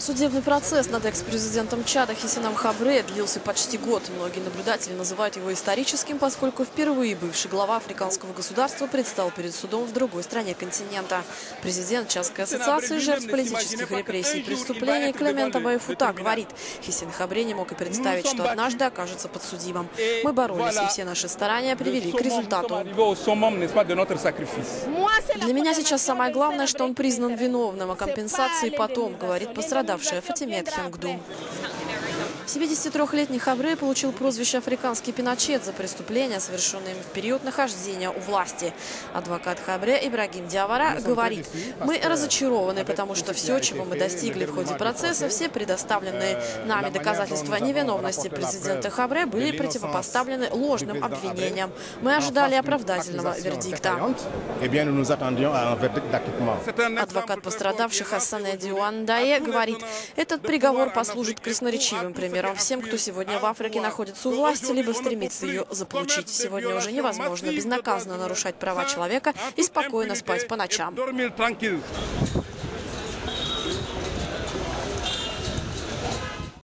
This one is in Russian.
Судебный процесс над экс-президентом Чада Хисином Хабре длился почти год. Многие наблюдатели называют его историческим, поскольку впервые бывший глава африканского государства предстал перед судом в другой стране континента. Президент Чадской ассоциации жертв политических репрессий и преступлений Клемент Абайфута говорит, Хисин Хабре не мог и представить, что однажды окажется подсудимым. Мы боролись, и все наши старания привели к результату. Для меня сейчас самое главное, что он признан виновным, а компенсации потом, говорит пострадавшая Фатимет Хенгду. 73-летний Хабре получил прозвище «Африканский Пиночет» за преступления, совершенные им в период нахождения у власти. Адвокат Хабре Ибрагим Диавара говорит, мы разочарованы, потому что все, чего мы достигли в ходе процесса, все предоставленные нами доказательства невиновности президента Хабре были противопоставлены ложным обвинениям. Мы ожидали оправдательного вердикта. Адвокат пострадавших Ассане Диуандае говорит, этот приговор послужит красноречивым примером всем, кто сегодня в Африке находится у власти, либо стремится ее заполучить. Сегодня уже невозможно безнаказанно нарушать права человека и спокойно спать по ночам.